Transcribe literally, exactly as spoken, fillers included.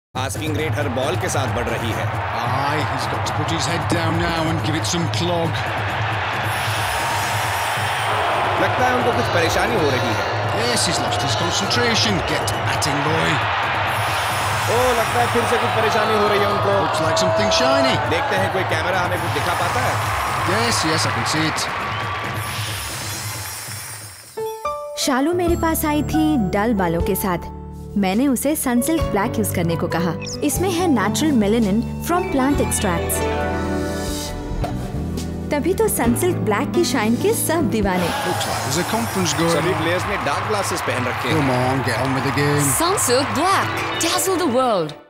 Asking rate हर ball के साथ बढ़ रही है। Aye, he's got to put his head down now and give it some clog. लगता है उनको कुछ परेशानी हो रही है। Yes, he's lost his concentration. Get batting, boy. ओह, लगता है फिर से कुछ परेशानी हो रही है उनको। Looks like something shiny. देखते हैं कोई कैमरा हमें कुछ दिखा पाता है। Yes, yes, I can see it. शालू मेरे पास आई थी डल बालों के साथ। मैंने उसे सनसिल्क ब्लैक यूज करने को कहा। इसमें है natural melanin from plant extracts. तभी तो सनसिल्क ब्लैक की शाइन के सब दीवाने। Looks like there's a conference going सभी on. प्लेयर्स ने डार्क ग्लासेस पहन रखे हैं। Come on, get on with the game. Sunsilk Black. Dazzle the world.